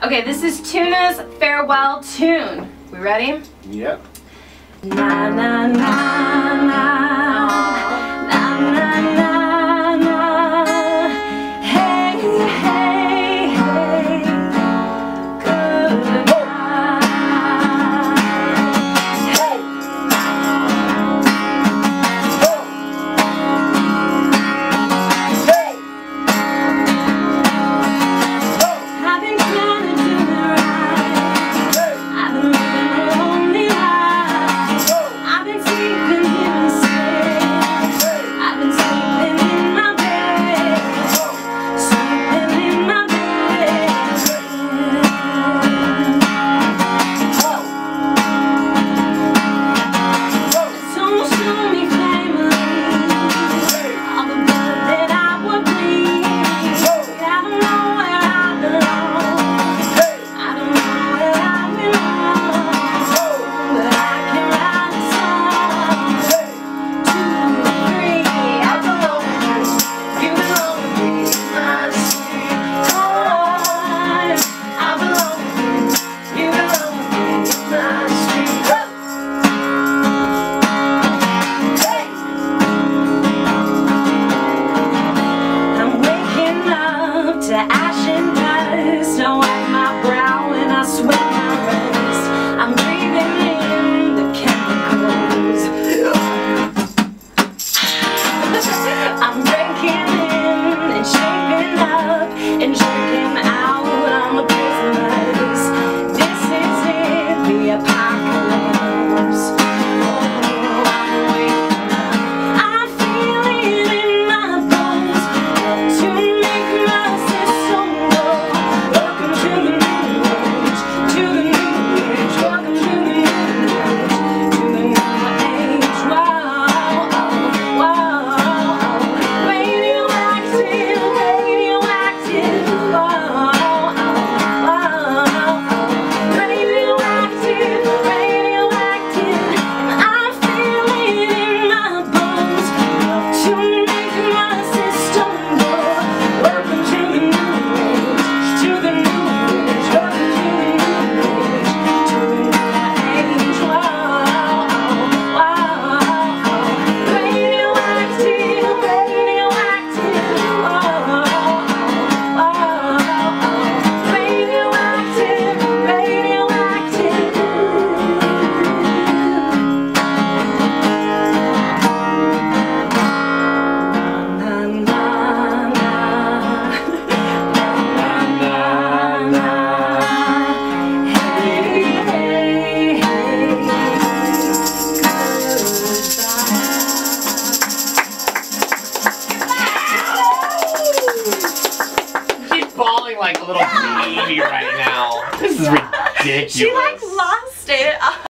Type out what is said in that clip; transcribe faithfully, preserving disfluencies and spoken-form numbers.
Okay, this is Tuna's farewell tune. We ready? Yep. Na na na na na na na na. Hey hey hey. Goodbye. Hey. Hey. I've been trying to do the right. I've been living a lonely life. I've been sleeping here instead. I've been sleeping in my bed. Sleeping in my bed. Don't show me family. All the blood that I would bleed. I don't know where I belong. I don't know where I belong. But I can write a song. Two, three, I belong with you. You belong with me, my sweetheart. I belong with you. You belong with me, my sweetheart. Hey! I'm waking up to ash and dust. I wipe my brow and I sweat my rest. I'm breathing in the chemicals. I'm breaking in and shaping up and jerking out on the prisoners. This is it, the apocalypse. Oh, I'm waking up. I feel it in my bones. Love to make my system go. Welcome to the new age, to the new age. Welcome to the new age, to the new age. Wow, wow, radioactive, radioactive. Wow, wow, radioactive, radioactive. I feel it in my bones. Love to make my system go. Welcome to the new age, to the new age. Welcome to the new age, to the new age. Wow, wow, radioactive, radioactive. Wow, wow, radioactive, radioactive. Na na na. Na na na. Hey hey hey. She's bawling like a little baby right now. This is ridiculous. She like lost it.